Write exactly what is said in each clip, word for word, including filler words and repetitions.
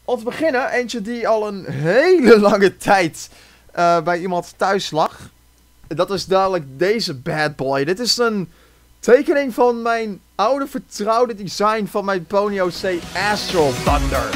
om te beginnen, eentje die al een hele lange tijd uh, bij iemand thuis lag. Dat is dadelijk deze bad boy. Dit is een tekening van mijn oude vertrouwde design van mijn Pony O C Astral Thunder.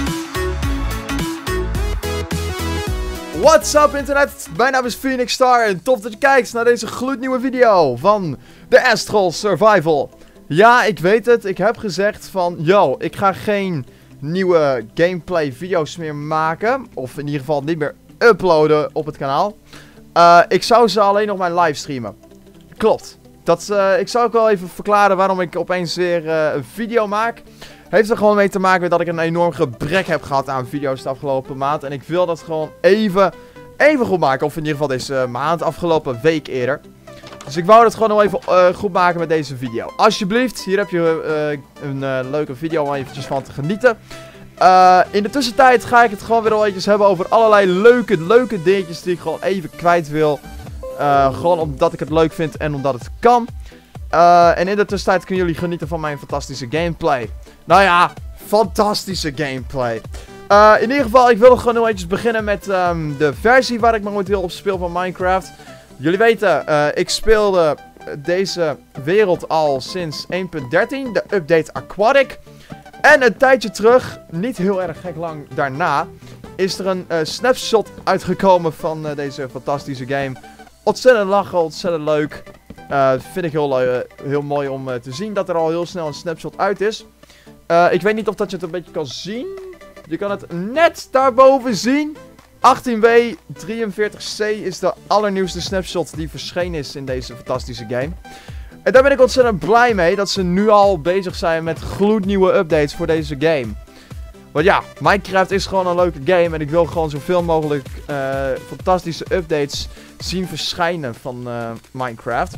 What's up internet, mijn naam is Phoenix Star en tof dat je kijkt naar deze gloednieuwe video van de Astral Survival. Ja, ik weet het, ik heb gezegd van, yo, ik ga geen nieuwe gameplay video's meer maken. Of in ieder geval niet meer uploaden op het kanaal. Uh, ik zou ze alleen nog maar livestreamen. Klopt. Dat, uh, ik zou ook wel even verklaren waarom ik opeens weer uh, een video maak. Heeft er gewoon mee te maken met dat ik een enorm gebrek heb gehad aan video's de afgelopen maand. En ik wil dat gewoon even, even goed maken. Of in ieder geval deze maand, afgelopen week eerder. Dus ik wou dat gewoon nog even uh, goed maken met deze video. Alsjeblieft, hier heb je uh, een uh, leuke video om eventjes van te genieten. Uh, in de tussentijd ga ik het gewoon weer al eventjes hebben over allerlei leuke, leuke dingetjes die ik gewoon even kwijt wil. Uh, gewoon omdat ik het leuk vind en omdat het kan. Uh, en in de tussentijd kunnen jullie genieten van mijn fantastische gameplay. Nou ja, fantastische gameplay. Uh, in ieder geval, ik wil gewoon nog eventjes beginnen met um, de versie waar ik momenteel op speel van Minecraft. Jullie weten, uh, ik speelde deze wereld al sinds één punt dertien, de update Aquatic. En een tijdje terug, niet heel erg gek lang daarna, is er een uh, snapshot uitgekomen van uh, deze fantastische game. Ontzettend lachen, ontzettend leuk. Uh, vind ik heel, uh, heel mooi om uh, te zien dat er al heel snel een snapshot uit is. Uh, ik weet niet of dat je het een beetje kan zien. Je kan het net daarboven zien. achttien W drieënveertig C is de allernieuwste snapshot die verschenen is in deze fantastische game. En daar ben ik ontzettend blij mee dat ze nu al bezig zijn met gloednieuwe updates voor deze game. Want ja, Minecraft is gewoon een leuke game en ik wil gewoon zoveel mogelijk uh, fantastische updates zien verschijnen van uh, Minecraft.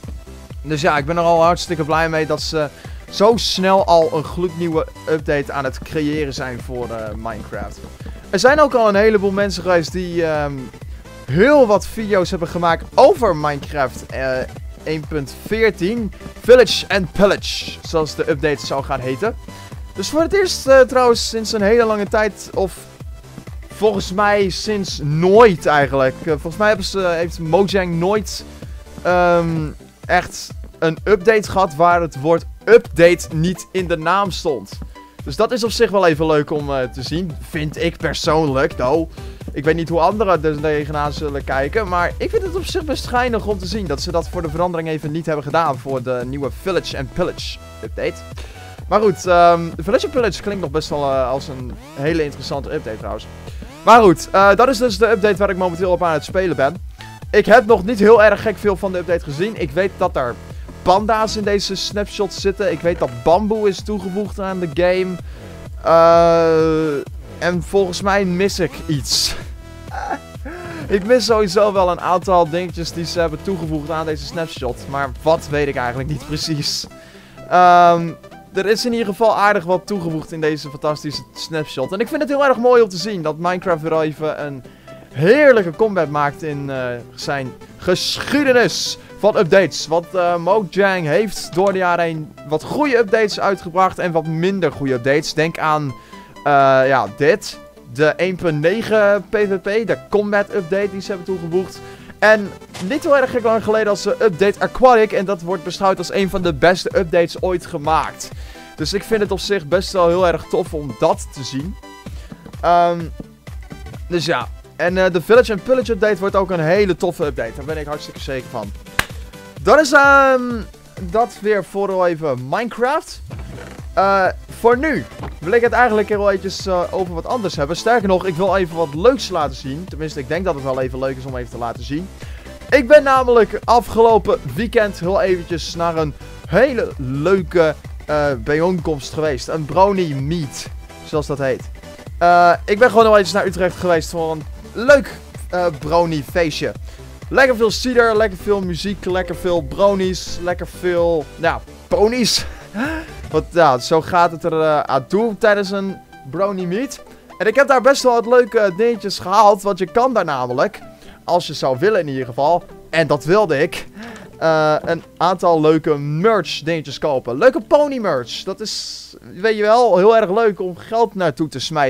Dus ja, ik ben er al hartstikke blij mee dat ze zo snel al een gloednieuwe update aan het creëren zijn voor uh, Minecraft. Er zijn ook al een heleboel mensen geweest die um, heel wat video's hebben gemaakt over Minecraft uh, één punt veertien. Village and Pillage, zoals de update zou gaan heten. Dus voor het eerst uh, trouwens sinds een hele lange tijd, of volgens mij sinds nooit eigenlijk. Uh, volgens mij hebben ze, heeft Mojang nooit um, echt een update gehad waar het woord update niet in de naam stond. Dus dat is op zich wel even leuk om uh, te zien, vind ik persoonlijk. Nou, ik weet niet hoe anderen er tegenaan zullen kijken, maar ik vind het op zich best geinig om te zien dat ze dat voor de verandering even niet hebben gedaan voor de nieuwe Village and Pillage update. Maar goed, um, Village and Pillage klinkt nog best wel uh, als een hele interessante update trouwens. Maar goed, uh, dat is dus de update waar ik momenteel op aan het spelen ben. Ik heb nog niet heel erg gek veel van de update gezien. Ik weet dat er panda's in deze snapshots zitten. Ik weet dat bamboe is toegevoegd aan de game. Uh, en volgens mij mis ik iets. Ik mis sowieso wel een aantal dingetjes die ze hebben toegevoegd aan deze snapshot. Maar wat weet ik eigenlijk niet precies. Um, er is in ieder geval aardig wat toegevoegd in deze fantastische snapshot. En ik vind het heel erg mooi om te zien dat Minecraft weer even een heerlijke comeback maakt in uh, zijn geschiedenis van updates. Want uh, Mojang heeft door de jaren heen wat goede updates uitgebracht en wat minder goede updates. Denk aan uh, ja, dit. De één punt negen PvP, de combat update die ze hebben toegevoegd. En niet heel erg lang geleden als de update Aquatic. En dat wordt beschouwd als een van de beste updates ooit gemaakt. Dus ik vind het op zich best wel heel erg tof om dat te zien. Um, dus ja. En uh, de Village and Pillage update wordt ook een hele toffe update. Daar ben ik hartstikke zeker van. Dat is um, dat weer voor al even Minecraft. Uh, voor nu wil ik het eigenlijk heel eventjes uh, over wat anders hebben. Sterker nog, ik wil even wat leuks laten zien. Tenminste, ik denk dat het wel even leuk is om even te laten zien. Ik ben namelijk afgelopen weekend heel eventjes naar een hele leuke uh, bijeenkomst geweest. Een brownie meet, zoals dat heet. Uh, ik ben gewoon heel eventjes naar Utrecht geweest voor een leuk uh, brownie feestje. Lekker veel cider, lekker veel muziek, lekker veel brownies, lekker veel, ja, ponies. Want ja, zo gaat het er uh, aan toe tijdens een brownie meet. En ik heb daar best wel wat leuke dingetjes gehaald, want je kan daar namelijk, als je zou willen in ieder geval, en dat wilde ik, uh, een aantal leuke merch dingetjes kopen. Leuke pony merch, dat is, weet je wel, heel erg leuk om geld naartoe te smijten.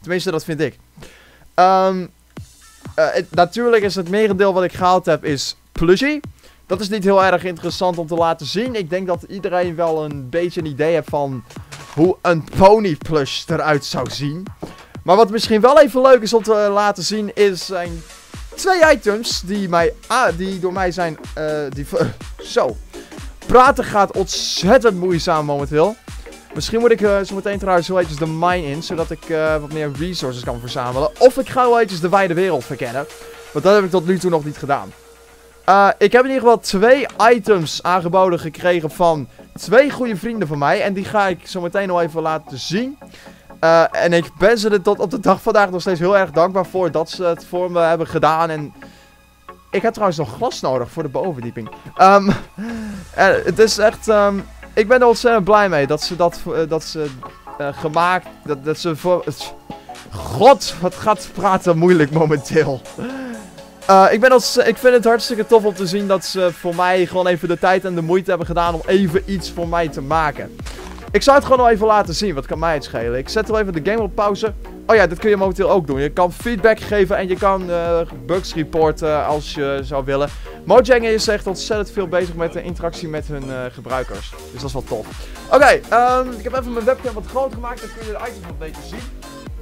Tenminste, dat vind ik. Um, uh, het, natuurlijk is het merendeel wat ik gehaald heb, is plushie. Dat is niet heel erg interessant om te laten zien. Ik denk dat iedereen wel een beetje een idee heeft van hoe een pony plush eruit zou zien. Maar wat misschien wel even leuk is om te laten zien, is zijn twee items die, mij, ah, die door mij zijn... Uh, die, uh, zo. Praten gaat ontzettend moeizaam momenteel. Misschien moet ik uh, zo meteen trouwens heel eventjes de mine in, zodat ik uh, wat meer resources kan verzamelen. Of ik ga wel eventjes de wijde wereld verkennen. Want dat heb ik tot nu toe nog niet gedaan. Uh, ik heb in ieder geval twee items aangeboden gekregen van twee goede vrienden van mij. En die ga ik zo meteen nog even laten zien. Uh, en ik ben ze er tot op de dag vandaag nog steeds heel erg dankbaar voor dat ze het voor me hebben gedaan. En ik heb trouwens nog glas nodig voor de bovenverdieping. Um, uh, het is echt... Um, ik ben er ontzettend blij mee dat ze dat, uh, dat ze uh, gemaakt... Dat, dat ze voor... God, wat gaat praten moeilijk momenteel. Uh, ik, ben als, ik vind het hartstikke tof om te zien dat ze voor mij gewoon even de tijd en de moeite hebben gedaan om even iets voor mij te maken. Ik zou het gewoon nog even laten zien, wat kan mij het schelen. Ik zet wel even de game op pauze. Oh ja, dat kun je momenteel ook doen. Je kan feedback geven en je kan uh, bugs reporten als je zou willen. Mojang is echt ontzettend veel bezig met de interactie met hun uh, gebruikers. Dus dat is wel tof. Oké, okay, um, ik heb even mijn webcam wat groter gemaakt. Dan kun je de items nog een beetje zien.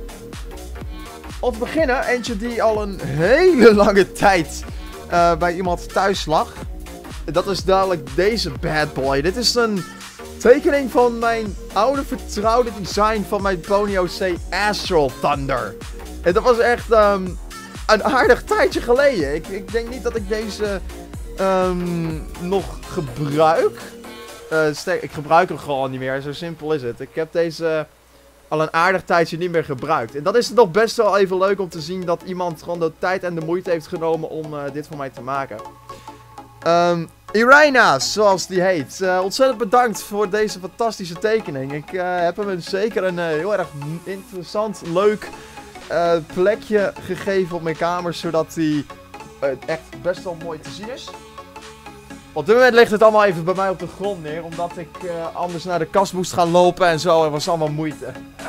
Om te beginnen, eentje die al een hele lange tijd uh, bij iemand thuis lag. Dat is dadelijk deze bad boy. Dit is een tekening van mijn oude vertrouwde design van mijn Pony O C Astral Thunder. En dat was echt um, een aardig tijdje geleden. Ik, ik denk niet dat ik deze um, nog gebruik. Uh, ik gebruik hem gewoon niet meer, zo simpel is het. Ik heb deze al een aardig tijdje niet meer gebruikt. En dat is nog best wel even leuk om te zien dat iemand gewoon de tijd en de moeite heeft genomen om uh, dit voor mij te maken. Um, Irina, zoals die heet. Uh, ontzettend bedankt voor deze fantastische tekening. Ik uh, heb hem zeker een uh, heel erg interessant, leuk uh, plekje gegeven op mijn kamer, zodat hij uh, echt best wel mooi te zien is. Op dit moment ligt het allemaal even bij mij op de grond neer, omdat ik uh, anders naar de kast moest gaan lopen en zo. En was allemaal moeite.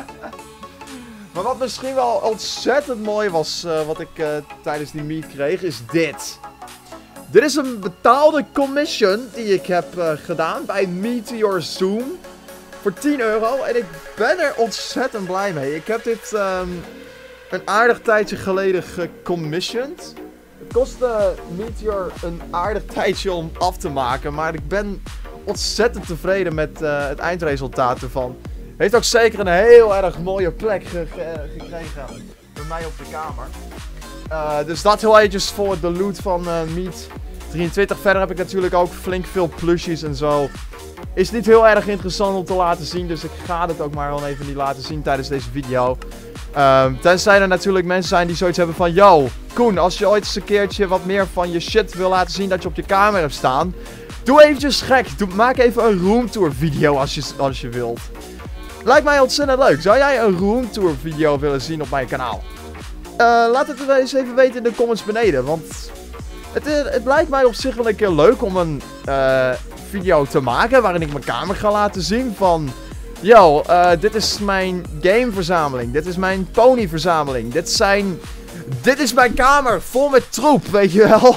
Maar wat misschien wel ontzettend mooi was, uh, wat ik uh, tijdens die meet kreeg, is dit. Dit is een betaalde commission die ik heb uh, gedaan bij Meteor Zoom. Voor tien euro. En ik ben er ontzettend blij mee. Ik heb dit um, een aardig tijdje geleden gecommissioned. Het kostte Meteor een aardig tijdje om af te maken. Maar ik ben ontzettend tevreden met uh, het eindresultaat ervan. Heeft ook zeker een heel erg mooie plek ge ge gekregen bij mij op de kamer. Uh, dus dat heel eventjes voor de loot van uh, Meet drieëntwintig. Verder heb ik natuurlijk ook flink veel plushies en zo. Is niet heel erg interessant om te laten zien. Dus ik ga het ook maar gewoon even niet laten zien tijdens deze video. Um, tenzij er natuurlijk mensen zijn die zoiets hebben van... Yo, Koen, als je ooit eens een keertje wat meer van je shit wil laten zien dat je op je kamer hebt staan. Doe eventjes gek. Doe, maak even een roomtour video als je, als je wilt. Lijkt mij ontzettend leuk. Zou jij een roomtour video willen zien op mijn kanaal? Uh, laat het eens even weten in de comments beneden. Want het, het lijkt mij op zich wel een keer leuk om een uh, video te maken waarin ik mijn kamer ga laten zien van... Yo, uh, dit is mijn gameverzameling. Dit is mijn ponyverzameling. Dit zijn... Dit is mijn kamer vol met troep, weet je wel.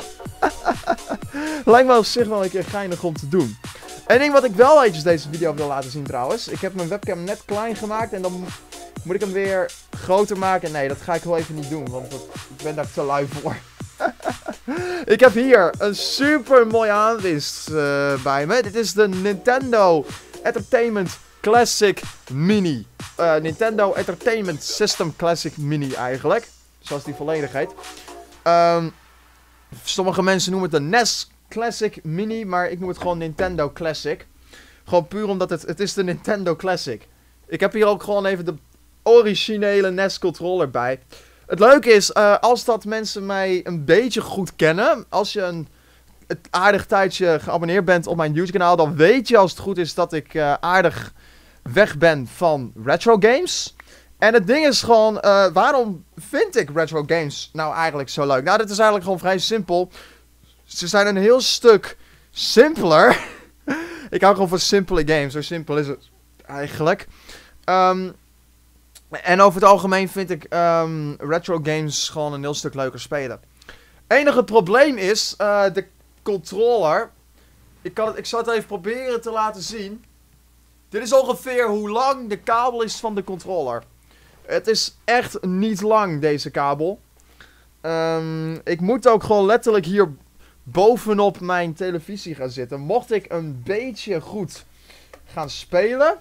Lijkt mij op zich wel een keer geinig om te doen. Eén ding wat ik wel eventjes deze video wil laten zien trouwens. Ik heb mijn webcam net klein gemaakt en dan moet ik hem weer groter maken. Nee, dat ga ik wel even niet doen, want dat, ik ben daar te lui voor. Ik heb hier een super mooie aanwinst uh, bij me. Dit is de Nintendo Entertainment Classic Mini. Uh, Nintendo Entertainment System Classic Mini eigenlijk. Zoals die volledig heet. Um, sommige mensen noemen het de N E S Classic Mini, maar ik noem het gewoon Nintendo Classic. Gewoon puur omdat het, het is de Nintendo Classic. Ik heb hier ook gewoon even de originele N E S controller bij. Het leuke is, uh, als dat mensen mij een beetje goed kennen, als je een het aardig tijdje geabonneerd bent op mijn YouTube kanaal, dan weet je als het goed is dat ik uh, aardig weg ben van retro games. En het ding is gewoon, uh, waarom vind ik retro games nou eigenlijk zo leuk? Nou, dit is eigenlijk gewoon vrij simpel. Ze zijn een heel stuk simpeler. Ik hou gewoon van simpele games, zo simpel is het eigenlijk. Um, En over het algemeen vind ik um, retro games gewoon een heel stuk leuker spelen. Enige probleem is uh, de controller. Ik, kan het, ik zal het even proberen te laten zien. Dit is ongeveer hoe lang de kabel is van de controller. Het is echt niet lang, deze kabel. Um, ik moet ook gewoon letterlijk hier bovenop mijn televisie gaan zitten. Mocht ik een beetje goed gaan spelen,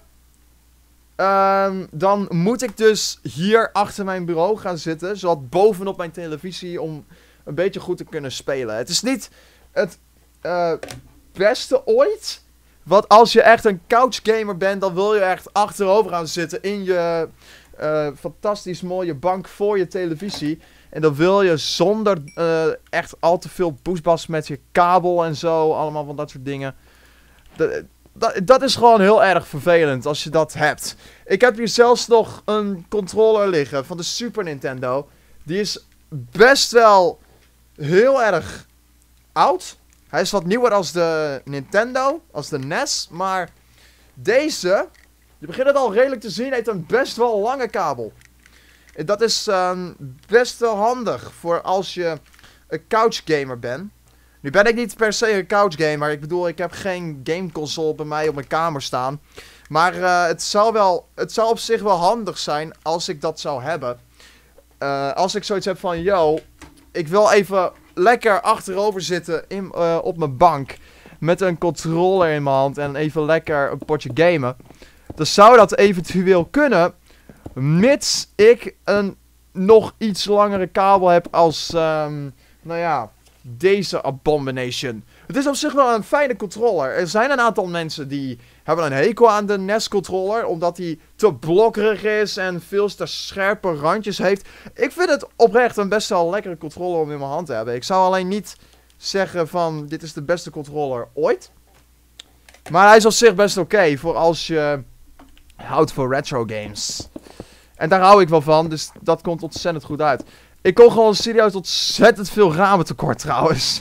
um, dan moet ik dus hier achter mijn bureau gaan zitten. Zodat bovenop mijn televisie om een beetje goed te kunnen spelen. Het is niet het uh, beste ooit. Want als je echt een couchgamer bent, dan wil je echt achterover gaan zitten in je uh, fantastisch mooie bank voor je televisie. En dan wil je zonder uh, echt al te veel poesbas met je kabel en zo, allemaal van dat soort dingen. Dat, dat, dat is gewoon heel erg vervelend als je dat hebt. Ik heb hier zelfs nog een controller liggen van de Super Nintendo. Die is best wel heel erg oud. Hij is wat nieuwer als de Nintendo, als de N E S, maar deze, je begint het al redelijk te zien, heeft een best wel lange kabel. En dat is um, best wel handig voor als je een couchgamer bent. Nu ben ik niet per se een couchgamer, ik bedoel, ik heb geen gameconsole bij mij op mijn kamer staan. Maar uh, het, zou wel, het zou op zich wel handig zijn als ik dat zou hebben. Uh, als ik zoiets heb van, yo, ik wil even lekker achterover zitten in, uh, op mijn bank. Met een controller in mijn hand en even lekker een potje gamen. Dan zou dat eventueel kunnen. Mits ik een nog iets langere kabel heb als, um, nou ja, deze Abomination. Het is op zich wel een fijne controller. Er zijn een aantal mensen die hebben een hekel aan de N E S controller. Omdat die te blokkerig is en veel te scherpe randjes heeft. Ik vind het oprecht een best wel lekkere controller om in mijn hand te hebben. Ik zou alleen niet zeggen van dit is de beste controller ooit. Maar hij is op zich best oké okay voor als je houdt voor retro games. En daar hou ik wel van, dus dat komt ontzettend goed uit. Ik kom gewoon serieus ontzettend veel ramen tekort trouwens.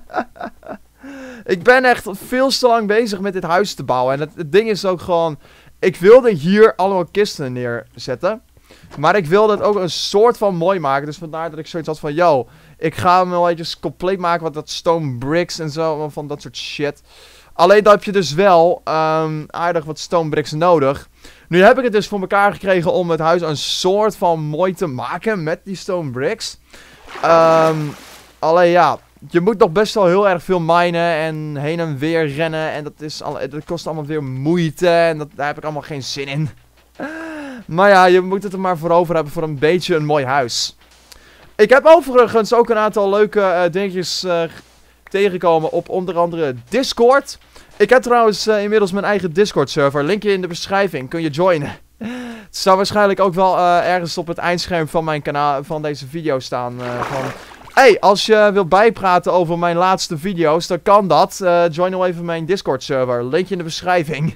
Ik ben echt veel te lang bezig met dit huis te bouwen. En het, het ding is ook gewoon, ik wilde hier allemaal kisten neerzetten. Maar ik wilde het ook een soort van mooi maken. Dus vandaar dat ik zoiets had van, yo, ik ga hem wel eventjes compleet maken. Wat dat stone bricks en zo, van dat soort shit. Alleen dan heb je dus wel um, aardig wat stone bricks nodig. Nu heb ik het dus voor elkaar gekregen om het huis een soort van mooi te maken met die stone bricks. Um, alleen ja, je moet nog best wel heel erg veel minen en heen en weer rennen. En dat, is al, dat kost allemaal weer moeite en dat, daar heb ik allemaal geen zin in. Maar ja, je moet het er maar voor over hebben voor een beetje een mooi huis. Ik heb overigens ook een aantal leuke uh, dingetjes uh, tegengekomen op onder andere Discord. Ik heb trouwens uh, inmiddels mijn eigen Discord server. Linkje in de beschrijving. Kun je joinen. Het zou waarschijnlijk ook wel uh, ergens op het eindscherm van mijn kanaal, van deze video staan. Uh, van, hey, als je wilt bijpraten over mijn laatste video's, dan kan dat. Uh, join nou even mijn Discord server. Linkje in de beschrijving.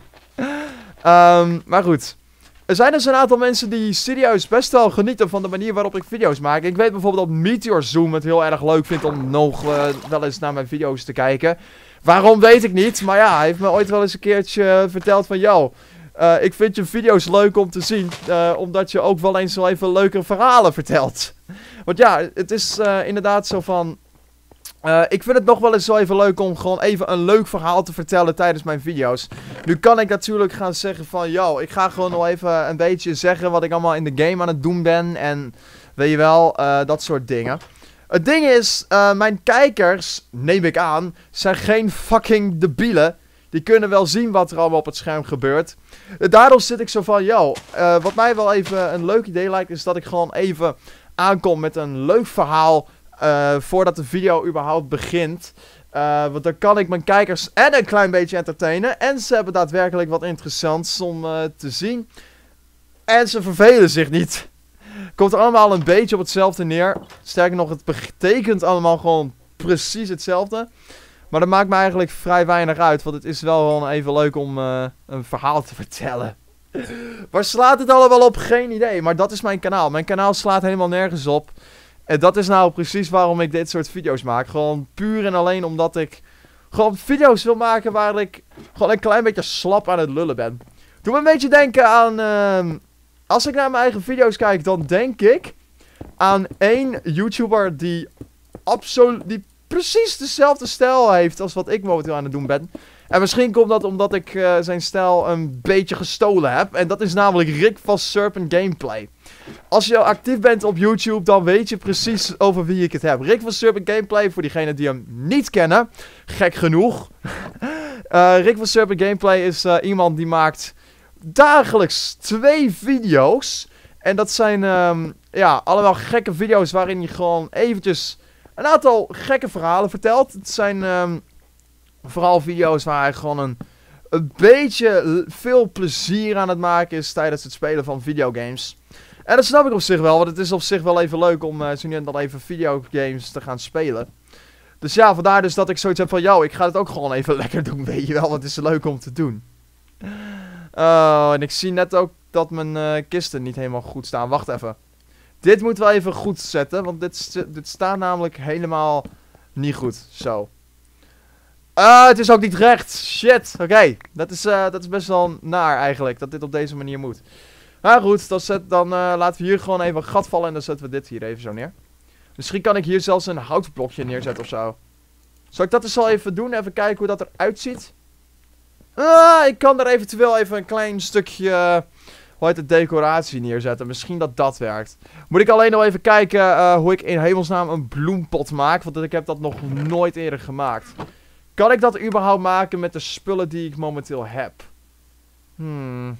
um, maar goed. Er zijn dus een aantal mensen die serieus best wel genieten van de manier waarop ik video's maak. Ik weet bijvoorbeeld dat Meteor Zoom het heel erg leuk vindt om nog uh, wel eens naar mijn video's te kijken. Waarom weet ik niet, maar ja, hij heeft me ooit wel eens een keertje verteld van, yo, uh, ik vind je video's leuk om te zien, uh, omdat je ook wel eens wel even leukere verhalen vertelt. Want ja, het is uh, inderdaad zo van, uh, ik vind het nog wel eens wel even leuk om gewoon even een leuk verhaal te vertellen tijdens mijn video's. Nu kan ik natuurlijk gaan zeggen van, yo, ik ga gewoon nog even een beetje zeggen wat ik allemaal in de game aan het doen ben en weet je wel, uh, dat soort dingen. Het ding is, uh, mijn kijkers, neem ik aan, zijn geen fucking debielen. Die kunnen wel zien wat er allemaal op het scherm gebeurt. Uh, daarom zit ik zo van, yo, uh, wat mij wel even een leuk idee lijkt, is dat ik gewoon even aankom met een leuk verhaal uh, voordat de video überhaupt begint. Uh, want dan kan ik mijn kijkers en een klein beetje entertainen. En ze hebben daadwerkelijk wat interessants om uh, te zien. En ze vervelen zich niet. Komt er allemaal een beetje op hetzelfde neer. Sterker nog, het betekent allemaal gewoon precies hetzelfde. Maar dat maakt me eigenlijk vrij weinig uit. Want het is wel gewoon even leuk om uh, een verhaal te vertellen. Waar slaat het allemaal op? Geen idee. Maar dat is mijn kanaal. Mijn kanaal slaat helemaal nergens op. En dat is nou precies waarom ik dit soort video's maak. Gewoon puur en alleen omdat ik gewoon video's wil maken waar ik gewoon een klein beetje slap aan het lullen ben. Doe me een beetje denken aan... Uh, als ik naar mijn eigen video's kijk, dan denk ik aan één YouTuber die absoluut, die precies dezelfde stijl heeft als wat ik momenteel aan het doen ben. En misschien komt dat omdat ik uh, zijn stijl een beetje gestolen heb. En dat is namelijk Rick van Serpent Gameplay. Als je actief bent op YouTube, dan weet je precies over wie ik het heb. Rick van Serpent Gameplay, voor diegenen die hem niet kennen. Gek genoeg. uh, Rick van Serpent Gameplay is uh, iemand die maakt dagelijks twee video's. En dat zijn um, ja, allemaal gekke video's waarin je gewoon eventjes een aantal gekke verhalen vertelt. Het zijn um, vooral video's waar hij gewoon een, een beetje veel plezier aan het maken is tijdens het spelen van videogames. En dat snap ik op zich wel, want het is op zich wel even leuk om uh, zo nu en dan even videogames te gaan spelen. Dus ja, vandaar dus dat ik zoiets heb van, yo, ik ga het ook gewoon even lekker doen, weet je wel, want het is leuk om te doen. Oh, en ik zie net ook dat mijn uh, kisten niet helemaal goed staan. Wacht even. Dit moeten we even goed zetten, want dit, dit staat namelijk helemaal niet goed. Zo. Uh, het is ook niet recht. Shit. Oké. Okay. Dat, is, uh, dat is best wel naar eigenlijk, dat dit op deze manier moet. Maar goed, dan, zet, dan uh, laten we hier gewoon even een gat vallen en dan zetten we dit hier even zo neer. Misschien kan ik hier zelfs een houtblokje neerzetten of zo. Zal ik dat eens al even doen? Even kijken hoe dat eruit ziet. Ah, ik kan er eventueel even een klein stukje, uh, hoe heet het, decoratie neerzetten. Misschien dat dat werkt. Moet ik alleen nog even kijken uh, hoe ik in hemelsnaam een bloempot maak. Want ik heb dat nog nooit eerder gemaakt. Kan ik dat überhaupt maken met de spullen die ik momenteel heb? Hmm.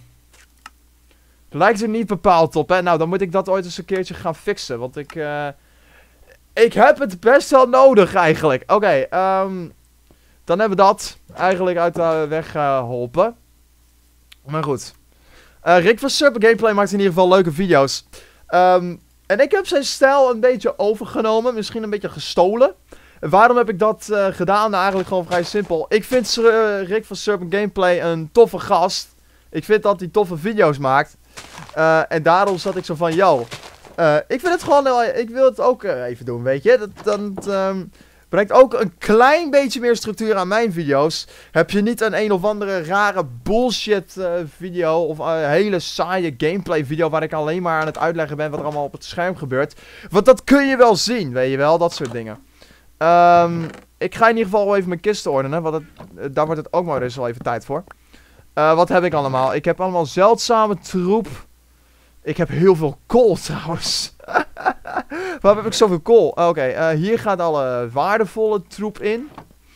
Lijkt er niet bepaald op, hè. Nou, dan moet ik dat ooit eens een keertje gaan fixen. Want ik, uh, ik heb het best wel nodig eigenlijk. Oké, okay, um, dan hebben we dat eigenlijk uit de weg geholpen. Maar goed. Uh, Rick van Serpent Gameplay maakt in ieder geval leuke video's. Um, en ik heb zijn stijl een beetje overgenomen. Misschien een beetje gestolen. En waarom heb ik dat uh, gedaan? Nou, eigenlijk gewoon vrij simpel. Ik vind uh, Rick van Serpent Gameplay een toffe gast. Ik vind dat hij toffe video's maakt. Uh, en daarom zat ik zo van, yo. Uh, ik vind het gewoon, uh, ik wil het ook uh, even doen, weet je. Dat, dat um, brengt ook een klein beetje meer structuur aan mijn video's. Heb je niet een een of andere rare bullshit uh, video of een uh, hele saaie gameplay video waar ik alleen maar aan het uitleggen ben wat er allemaal op het scherm gebeurt. Want dat kun je wel zien, weet je wel, dat soort dingen. Um, ik ga in ieder geval wel even mijn kisten ordenen, want het, uh, daar wordt het ook maar eens wel even tijd voor. Uh, wat heb ik allemaal? Ik heb allemaal zeldzame troep. Ik heb heel veel kool trouwens. Waarom heb ik zoveel kool? Oké, okay, uh, hier gaat alle waardevolle troep in.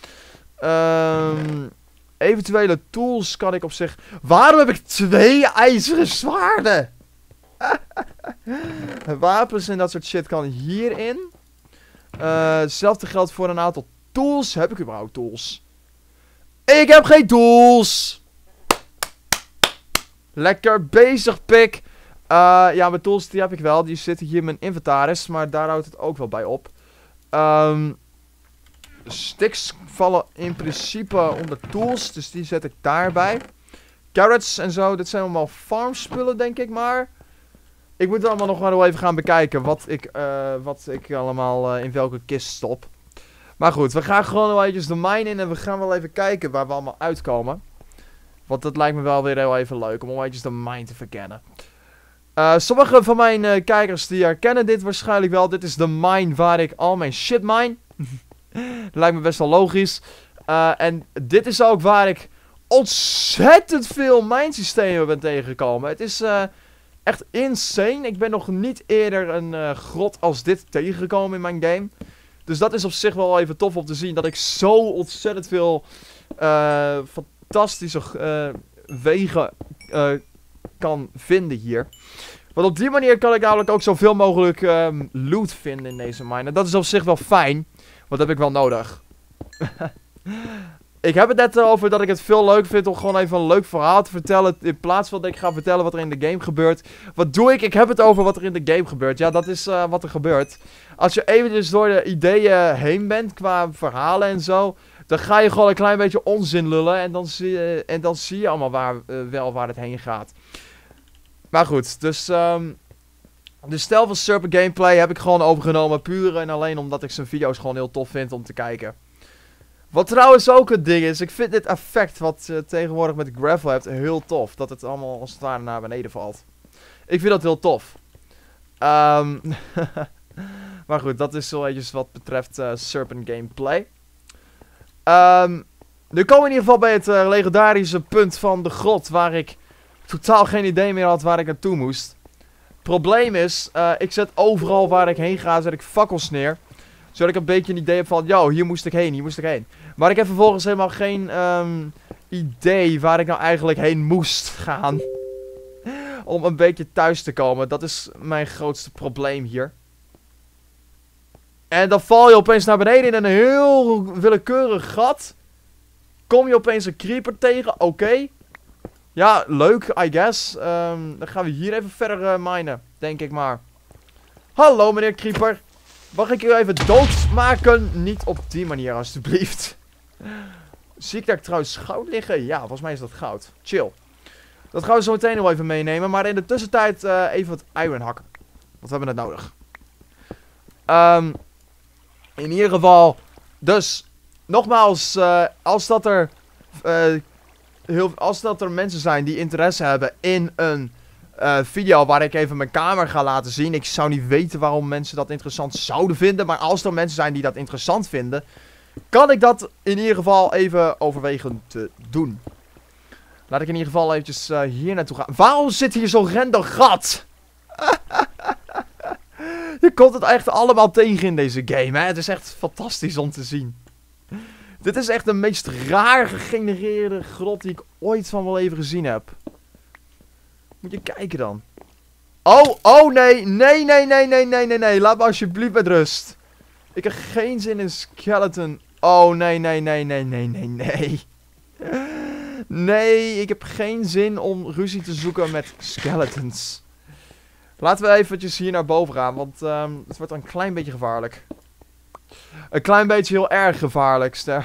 Um, eventuele tools kan ik op zich... Waarom heb ik twee ijzeren zwaarden? Wapens en dat soort shit kan hierin. Uh, hetzelfde geldt voor een aantal tools. Heb ik überhaupt tools? Ik heb geen tools! Lekker bezig, pik. Uh, ja, mijn tools die heb ik wel. Die zitten hier in mijn inventaris. Maar daar houdt het ook wel bij op. Um, sticks vallen in principe onder tools. Dus die zet ik daarbij. Carrots en zo. Dit zijn allemaal farmspullen, denk ik maar. Ik moet allemaal nog maar even gaan bekijken. Wat ik, uh, wat ik allemaal uh, in welke kist stop. Maar goed, we gaan gewoon wel eventjes de mine in. En we gaan wel even kijken waar we allemaal uitkomen. Want dat lijkt me wel weer heel even leuk. Om eventjes de mine te verkennen. Uh, sommige van mijn uh, kijkers die herkennen dit waarschijnlijk wel. Dit is de mine waar ik al mijn shit mine. Dat lijkt me best wel logisch. Uh, en dit is ook waar ik ontzettend veel minesystemen ben tegengekomen. Het is uh, echt insane. Ik ben nog niet eerder een uh, grot als dit tegengekomen in mijn game. Dus dat is op zich wel even tof om te zien. Dat ik zo ontzettend veel uh, fantastische uh, wegen uh, kan vinden hier. Want op die manier kan ik namelijk ook zoveel mogelijk um, loot vinden in deze mine. En dat is op zich wel fijn. Want dat heb ik wel nodig. Ik heb het net over dat ik het veel leuk vind om gewoon even een leuk verhaal te vertellen. In plaats van dat ik ga vertellen wat er in de game gebeurt. Wat doe ik? Ik heb het over wat er in de game gebeurt. Ja, dat is uh, wat er gebeurt. Als je eventjes door de ideeën heen bent qua verhalen en zo. Dan ga je gewoon een klein beetje onzin lullen. En dan zie je, en dan zie je allemaal waar, uh, wel waar het heen gaat. Maar goed, dus um, de stijl van Serpent Gameplay heb ik gewoon overgenomen. Puur en alleen omdat ik zijn video's gewoon heel tof vind om te kijken. Wat trouwens ook het ding is, ik vind dit effect wat je tegenwoordig met de gravel hebt heel tof. Dat het allemaal als het ware naar beneden valt. Ik vind dat heel tof. Um, maar goed, dat is zo eventjes wat betreft uh, Serpent Gameplay. Um, nu komen we in ieder geval bij het uh, legendarische punt van de grot, waar ik totaal geen idee meer had waar ik naartoe moest. Probleem is, uh, ik zet overal waar ik heen ga, zet ik fakkels neer. Zodat ik een beetje een idee heb van, yo, hier moest ik heen, hier moest ik heen. Maar ik heb vervolgens helemaal geen um, idee waar ik nou eigenlijk heen moest gaan. Om een beetje thuis te komen. Dat is mijn grootste probleem hier. En dan val je opeens naar beneden in een heel willekeurig gat. Kom je opeens een creeper tegen, oké. Okay. Ja, leuk, I guess. Um, dan gaan we hier even verder uh, minen, denk ik maar. Hallo, meneer Creeper. Mag ik u even doodmaken? Niet op die manier, alstublieft. Zie ik daar trouwens goud liggen? Ja, volgens mij is dat goud. Chill. Dat gaan we zo meteen nog even meenemen. Maar in de tussentijd uh, even wat iron hakken. Want we hebben het nodig. Um, in ieder geval. Dus, nogmaals, uh, als dat er... Uh, Heel, als dat er mensen zijn die interesse hebben in een uh, video waar ik even mijn kamer ga laten zien. Ik zou niet weten waarom mensen dat interessant zouden vinden. Maar als er mensen zijn die dat interessant vinden, kan ik dat in ieder geval even overwegen te doen. Laat ik in ieder geval eventjes uh, hier naartoe gaan. Waarom zit hier zo'n random gat? Je komt het echt allemaal tegen in deze game, hè? Het is echt fantastisch om te zien. Dit is echt de meest raar gegenereerde grot die ik ooit van wel even gezien heb. Moet je kijken dan. Oh, oh nee, nee, nee, nee, nee, nee, nee, nee. Laat me alsjeblieft met rust. Ik heb geen zin in skeleton. Oh, nee, nee, nee, nee, nee, nee, nee. Nee, ik heb geen zin om ruzie te zoeken met skeletons. Laten we eventjes hier naar boven gaan, want um, het wordt een klein beetje gevaarlijk. Een klein beetje heel erg gevaarlijk, ster.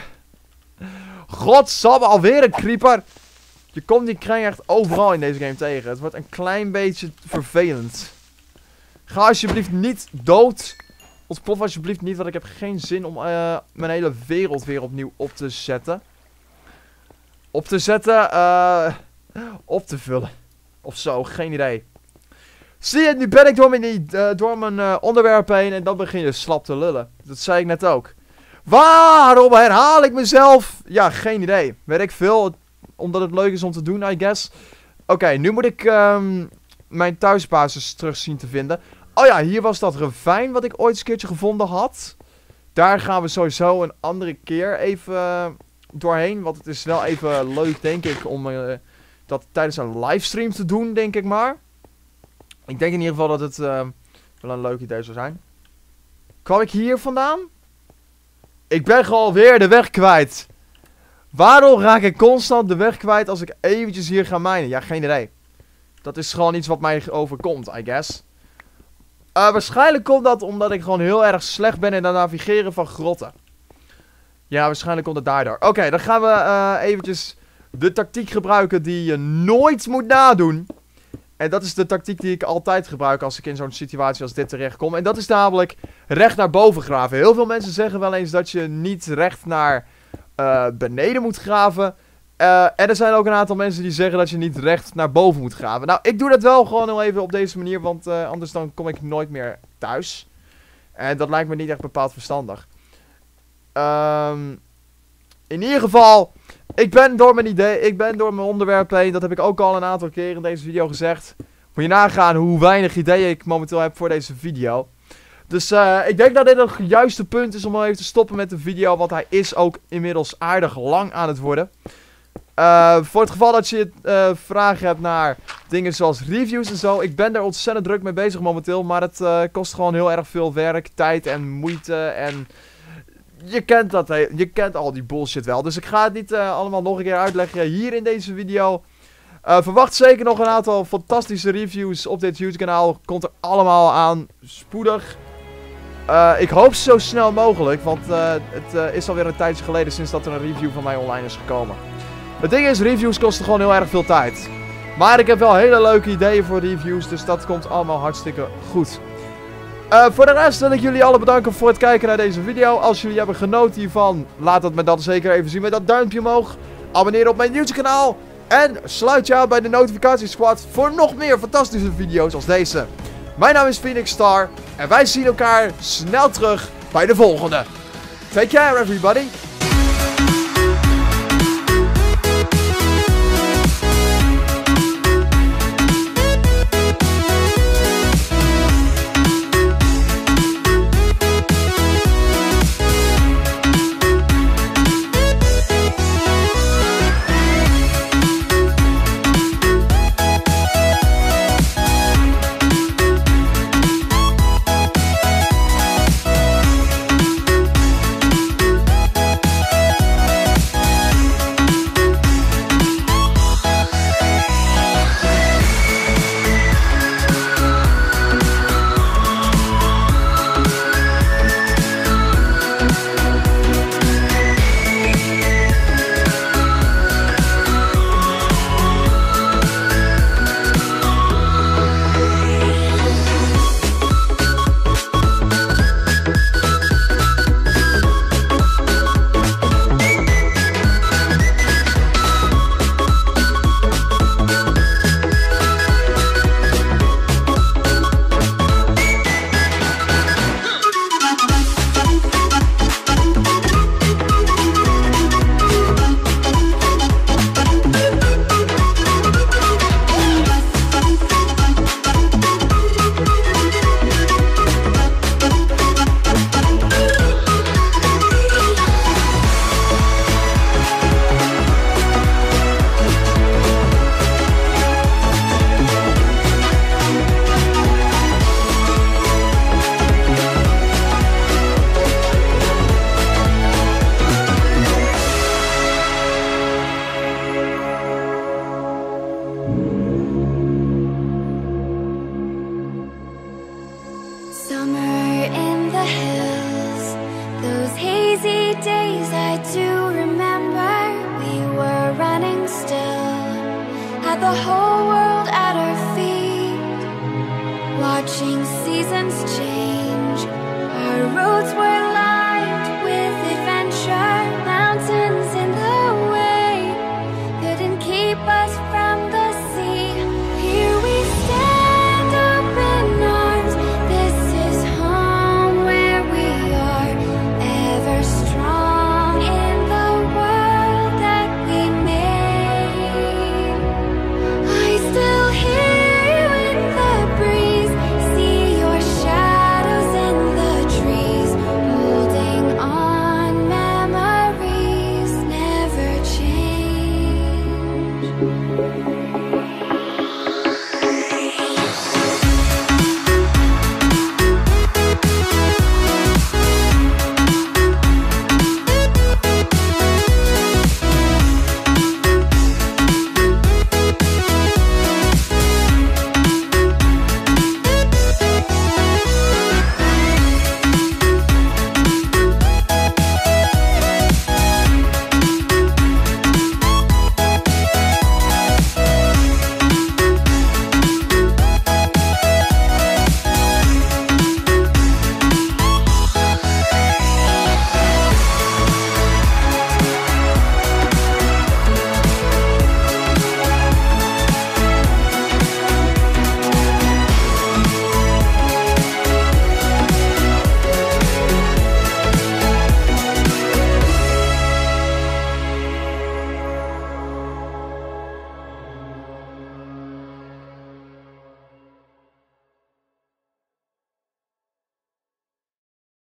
Godsamme, alweer een creeper. Je komt die kring echt overal in deze game tegen. Het wordt een klein beetje vervelend. Ga alsjeblieft niet dood. Ontplof alsjeblieft niet, want ik heb geen zin om uh, mijn hele wereld weer opnieuw op te zetten. Op te zetten, uh, op te vullen. Of zo, geen idee. Zie je, nu ben ik door mijn, uh, door mijn uh, onderwerp heen en dan begin je slap te lullen. Dat zei ik net ook. Waarom herhaal ik mezelf? Ja, geen idee. Weet ik veel, omdat het leuk is om te doen, I guess. Oké, okay, nu moet ik um, mijn thuisbasis terug zien te vinden. Oh ja, hier was dat ravijn wat ik ooit eens een keertje gevonden had. Daar gaan we sowieso een andere keer even uh, doorheen. Want het is wel even leuk, denk ik, om uh, dat tijdens een livestream te doen, denk ik maar. Ik denk in ieder geval dat het uh, wel een leuk idee zou zijn. Kwam ik hier vandaan? Ik ben gewoon weer de weg kwijt. Waarom raak ik constant de weg kwijt als ik eventjes hier ga minen? Ja, geen idee. Dat is gewoon iets wat mij overkomt, I guess. Uh, waarschijnlijk komt dat omdat ik gewoon heel erg slecht ben in het navigeren van grotten. Ja, waarschijnlijk komt het daardoor. Oké, okay, dan gaan we uh, eventjes de tactiek gebruiken die je nooit moet nadoen. En dat is de tactiek die ik altijd gebruik als ik in zo'n situatie als dit terechtkom. En dat is namelijk recht naar boven graven. Heel veel mensen zeggen wel eens dat je niet recht naar uh, beneden moet graven. Uh, en er zijn ook een aantal mensen die zeggen dat je niet recht naar boven moet graven. Nou, ik doe dat wel gewoon heel even op deze manier, want uh, anders dan kom ik nooit meer thuis. En dat lijkt me niet echt bepaald verstandig. Um, in ieder geval, ik ben door mijn idee, ik ben door mijn onderwerp heen. Dat heb ik ook al een aantal keer in deze video gezegd. Moet je nagaan hoe weinig ideeën ik momenteel heb voor deze video. Dus uh, ik denk dat dit het juiste punt is om even te stoppen met de video. Want hij is ook inmiddels aardig lang aan het worden. Uh, voor het geval dat je uh, vragen hebt naar dingen zoals reviews en zo. Ik ben daar ontzettend druk mee bezig momenteel. Maar het uh, kost gewoon heel erg veel werk, tijd en moeite. En je kent dat, je kent al die bullshit wel. Dus ik ga het niet uh, allemaal nog een keer uitleggen hier in deze video. Uh, verwacht zeker nog een aantal fantastische reviews op dit YouTube kanaal. Komt er allemaal aan spoedig. Uh, ik hoop zo snel mogelijk. Want uh, het uh, is alweer een tijdje geleden sinds dat er een review van mij online is gekomen. Het ding is, reviews kosten gewoon heel erg veel tijd. Maar ik heb wel hele leuke ideeën voor reviews. Dus dat komt allemaal hartstikke goed. Uh, voor de rest wil ik jullie allen bedanken voor het kijken naar deze video. Als jullie hebben genoten hiervan, laat het me dan zeker even zien met dat duimpje omhoog. Abonneer op mijn YouTube kanaal. En sluit je aan bij de notificatiesquad voor nog meer fantastische video's als deze. Mijn naam is Phoenix Star en wij zien elkaar snel terug bij de volgende. Take care everybody! Summer in the hills, those hazy days I do remember. We were running still, had the whole world at our feet, watching seasons change.